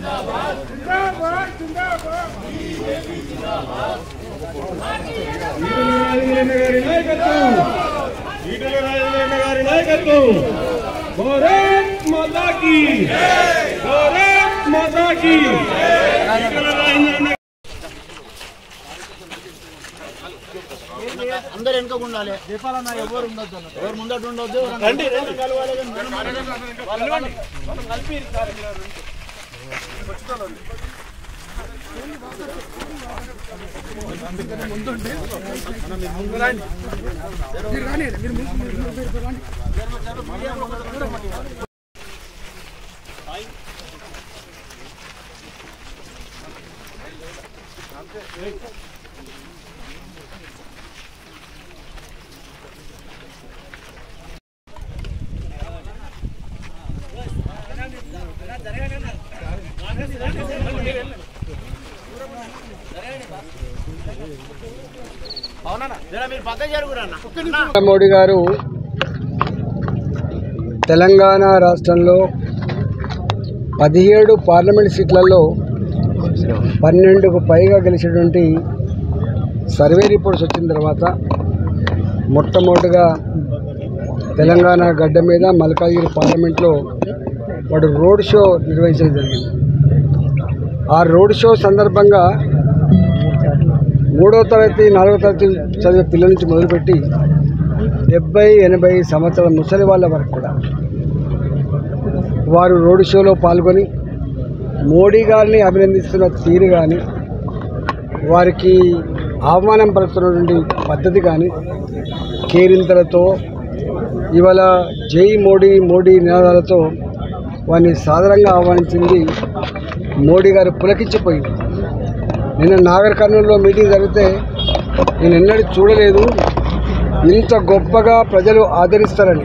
भारत माता की भारत माता की అందరూ వెనుకకు ఉండాలి. దీపాలన్న ఎవరు ఉండొద్దు, ఎవరు ముందట ఉండొద్దు. మోడీ గారు తెలంగాణ రాష్ట్రంలో 17 పార్లమెంట్ సీట్లలో 12కు పైగా గెలిచినటువంటి సర్వే రిపోర్ట్స్ వచ్చిన తర్వాత మొట్టమొదటిగా తెలంగాణ గడ్డ మీద మల్కాజ్గిరి పార్లమెంట్లో వాడు రోడ్ షో నిర్వహించడం జరిగింది. ఆ రోడ్ షో సందర్భంగా 3వ తరగతి 4వ తరగతి చదివే పిల్లల నుంచి మొదలుపెట్టి 70-80 సంవత్సరాల ముసలి వాళ్ళ వరకు కూడా వారు రోడ్ షోలో పాల్గొని మోడీ గారిని అభినందిస్తున్న తీరు కానీ, వారికి ఆహ్వానం పలుకుతున్నటువంటి పద్ధతి కానీ, కేరింతలతో ఇవాళ జై మోడీ మోడీ నినాదాలతో వారిని సాదరంగా ఆహ్వానించింది. మోడీ గారు పులకించిపోయింది. నిన్న నాగర్ కర్నూలులో మీటింగ్ జరిగితే నేను ఎన్నడూ చూడలేదు ఇంత గొప్పగా ప్రజలు ఆదరిస్తారని.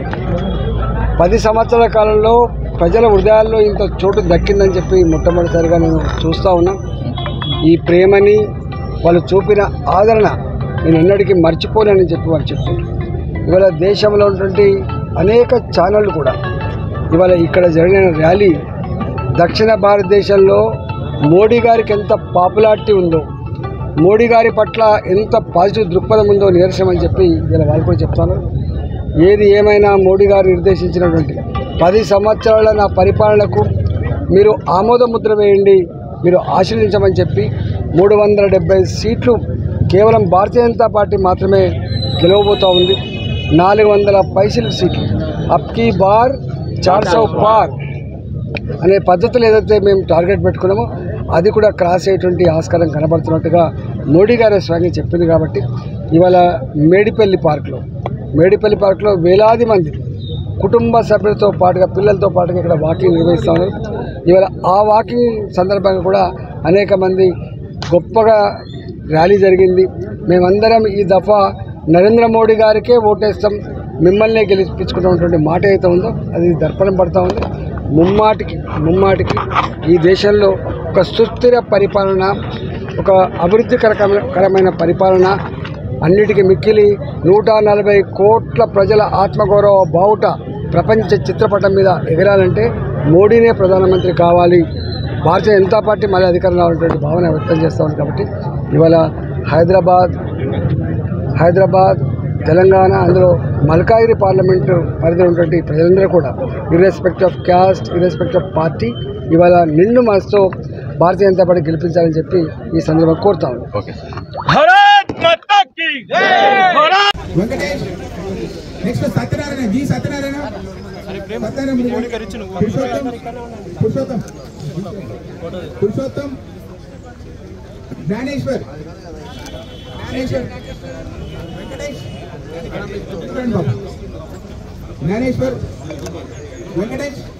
10 సంవత్సరాల కాలంలో ప్రజల హృదయాల్లో ఇంత చోటు దక్కిందని చెప్పి మొట్టమొదటిసారిగా నేను చూస్తూ ఉన్నా. ఈ ప్రేమని వాళ్ళు చూపిన ఆదరణ నేను ఎన్నటికీ మర్చిపోలేనని చెప్పి వాళ్ళు చెప్తున్నారు. ఇవాళ దేశంలో ఉన్నటువంటి అనేక ఛానళ్ళు కూడా ఇవాళ ఇక్కడ జరిగిన ర్యాలీ దక్షిణ భారతదేశంలో మోడీ గారికి ఎంత పాపులారిటీ ఉందో, మోడీ గారి పట్ల ఎంత పాజిటివ్ దృక్పథం ఉందో నిదర్శనం అని చెప్పి ఇలా వాళ్ళు కూడా చెప్తాను. ఏది ఏమైనా మోడీ గారు నిర్దేశించినటువంటి 10 సంవత్సరాల నా పరిపాలనకు మీరు ఆమోద ముద్ర వేయండి, మీరు ఆశీర్వదించమని చెప్పి 370 సీట్లు కేవలం భారతీయ జనతా పార్టీ మాత్రమే గెలవబోతూ ఉంది. 400 పైసలు సీట్లు అప్కీ బార్ 400 పార్ అనే పద్ధతులు ఏదైతే మేము టార్గెట్ పెట్టుకున్నామో అది కూడా క్రాస్ అయ్యేటువంటి ఆస్కారం కనబడుతున్నట్టుగా మోడీ గారు స్వయంగా చెప్పింది. కాబట్టి ఇవాళ మేడిపల్లి పార్క్లో వేలాది మంది కుటుంబ సభ్యులతో పాటుగా పిల్లలతో పాటుగా ఇక్కడ వాకింగ్ నిర్వహిస్తూ ఉన్నారు. ఇవాళ ఆ వాకింగ్ సందర్భంగా కూడా అనేక మంది గొప్పగా ర్యాలీ జరిగింది. మేమందరం ఈ దఫా నరేంద్ర మోడీ గారికే ఓటేస్తాం, మిమ్మల్నే గెలిపించుకున్నటువంటి మాట అయితే ఉందో అది దర్పణం పడుతూ ఉంది. ముమ్మాటికి ఈ దేశంలో ఒక సుస్థిర పరిపాలన, ఒక అభివృద్ధికరమైన పరిపాలన, అన్నిటికీ మిక్కిలి 140 కోట్ల ప్రజల ఆత్మగౌరవ బావుట ప్రపంచ చిత్రపటం మీద ఎగరాలంటే మోడీనే ప్రధానమంత్రి కావాలి, భారతీయ జనతా పార్టీ మళ్ళీ అధికారంలో ఉన్నటువంటి భావన వ్యక్తం చేస్తూ ఉంది. కాబట్టి ఇవాళ హైదరాబాద్ తెలంగాణ అందులో మల్కాజ్గిరి పార్లమెంటు పరిధిలో ఉన్నటువంటి ప్రజలందరూ కూడా irrespective of caste, irrespective of party ఇవాళ నిండు మనసుతో భారతీయ జనతా పార్టీ గెలిపించాలని చెప్పి ఈ సందర్భంగా కోరుతా ఉన్నాను. జ్ఞానేశ్వర్ వెంకటేష్